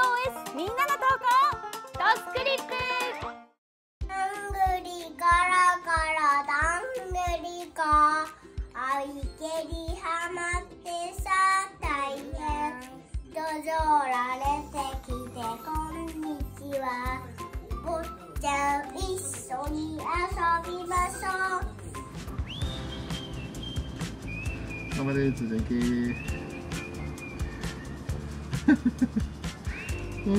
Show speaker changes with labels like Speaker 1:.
Speaker 1: SOS みんなの投稿ドスクリップ。
Speaker 2: どんぐりガラガラどんぐりがあいけにはまってさ大変とぞられてきてこんにちはおっちゃん一緒に遊びましょう。
Speaker 3: 妈妈在指着给。OK。